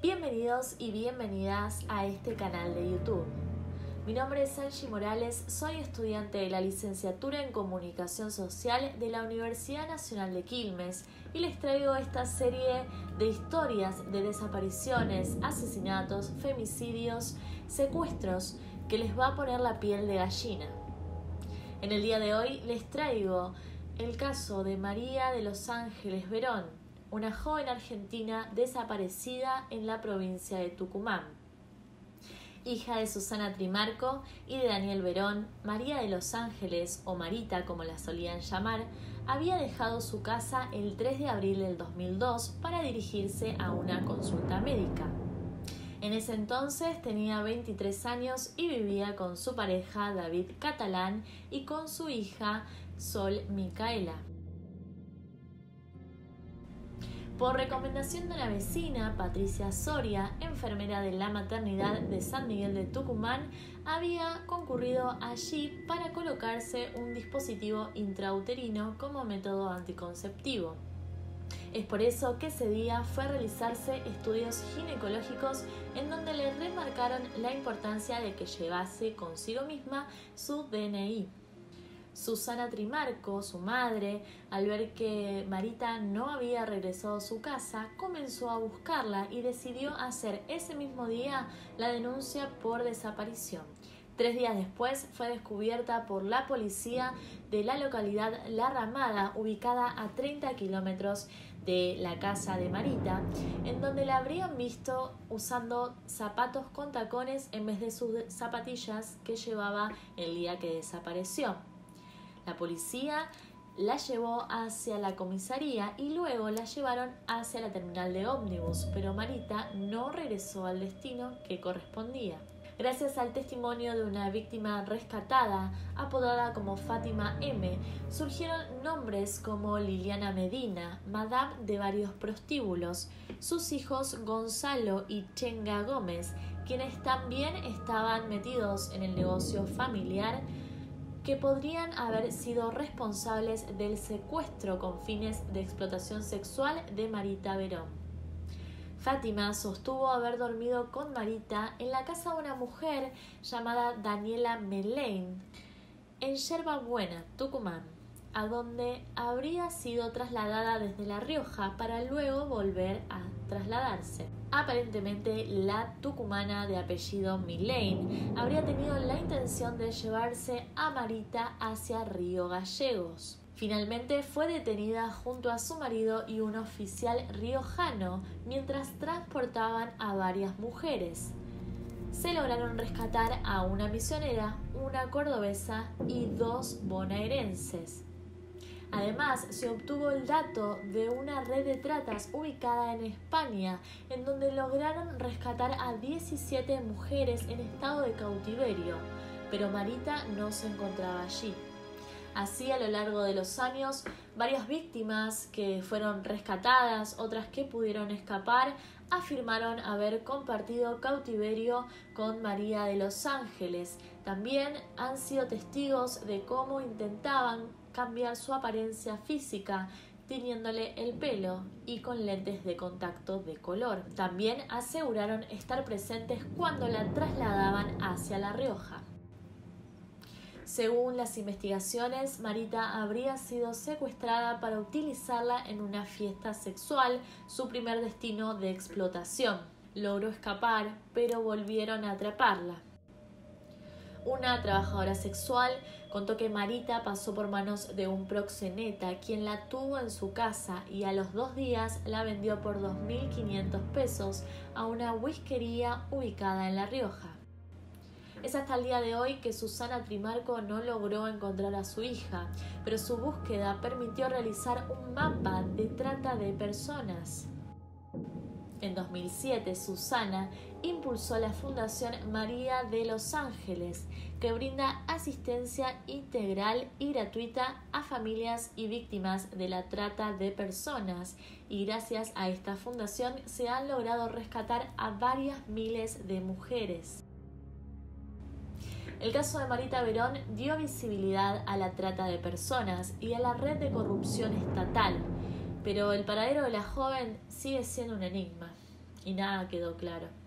Bienvenidos y bienvenidas a este canal de YouTube. Mi nombre es Angie Morales, soy estudiante de la licenciatura en Comunicación Social de la Universidad Nacional de Quilmes y les traigo esta serie de historias de desapariciones, asesinatos, femicidios, secuestros que les va a poner la piel de gallina. En el día de hoy les traigo el caso de María de los Ángeles Verón, una joven argentina desaparecida en la provincia de Tucumán. Hija de Susana Trimarco y de Daniel Verón, María de los Ángeles, o Marita como la solían llamar, había dejado su casa el 3 de abril del 2002 para dirigirse a una consulta médica. En ese entonces tenía 23 años y vivía con su pareja David Catalán y con su hija Sol Micaela. Por recomendación de una vecina, Patricia Soria, enfermera de la maternidad de San Miguel de Tucumán, había concurrido allí para colocarse un dispositivo intrauterino como método anticonceptivo. Es por eso que ese día fue a realizarse estudios ginecológicos en donde le remarcaron la importancia de que llevase consigo misma su DNI. Susana Trimarco, su madre, al ver que Marita no había regresado a su casa, comenzó a buscarla y decidió hacer ese mismo día la denuncia por desaparición. 3 días después fue descubierta por la policía de la localidad La Ramada, ubicada a 30 kilómetros de la casa de Marita, en donde la habrían visto usando zapatos con tacones en vez de sus zapatillas que llevaba el día que desapareció. La policía la llevó hacia la comisaría y luego la llevaron hacia la terminal de ómnibus, pero Marita no regresó al destino que correspondía. Gracias al testimonio de una víctima rescatada, apodada como Fátima M., surgieron nombres como Liliana Medina, madame de varios prostíbulos, sus hijos Gonzalo y Chenga Gómez, quienes también estaban metidos en el negocio familiar, que podrían haber sido responsables del secuestro con fines de explotación sexual de Marita Verón. Fátima sostuvo haber dormido con Marita en la casa de una mujer llamada Daniela Melain, en Yerba Buena, Tucumán, a donde habría sido trasladada desde La Rioja para luego volver a trasladarse. Aparentemente, la tucumana de apellido Melain habría tenido la intención de llevarse a Marita hacia Río Gallegos. Finalmente fue detenida junto a su marido y un oficial riojano mientras transportaban a varias mujeres. Se lograron rescatar a una misionera, una cordobesa y 2 bonaerenses. Además, se obtuvo el dato de una red de tratas ubicada en España, en donde lograron rescatar a 17 mujeres en estado de cautiverio, pero Marita no se encontraba allí. Así, a lo largo de los años, varias víctimas que fueron rescatadas, otras que pudieron escapar, afirmaron haber compartido cautiverio con María de los Ángeles. También han sido testigos de cómo intentaban cambiar su apariencia física, tiñéndole el pelo y con lentes de contacto de color. También aseguraron estar presentes cuando la trasladaban hacia La Rioja. Según las investigaciones, Marita habría sido secuestrada para utilizarla en una fiesta sexual, su primer destino de explotación. Logró escapar, pero volvieron a atraparla. Una trabajadora sexual contó que Marita pasó por manos de un proxeneta, quien la tuvo en su casa y a los 2 días la vendió por 2.500 pesos a una whiskería ubicada en La Rioja. Es hasta el día de hoy que Susana Trimarco no logró encontrar a su hija, pero su búsqueda permitió realizar un mapa de trata de personas. En 2007, Susana impulsó la Fundación María de los Ángeles, que brinda asistencia integral y gratuita a familias y víctimas de la trata de personas, y gracias a esta fundación se han logrado rescatar a varias miles de mujeres. El caso de Marita Verón dio visibilidad a la trata de personas y a la red de corrupción estatal, pero el paradero de la joven sigue siendo un enigma. y nada quedó claro.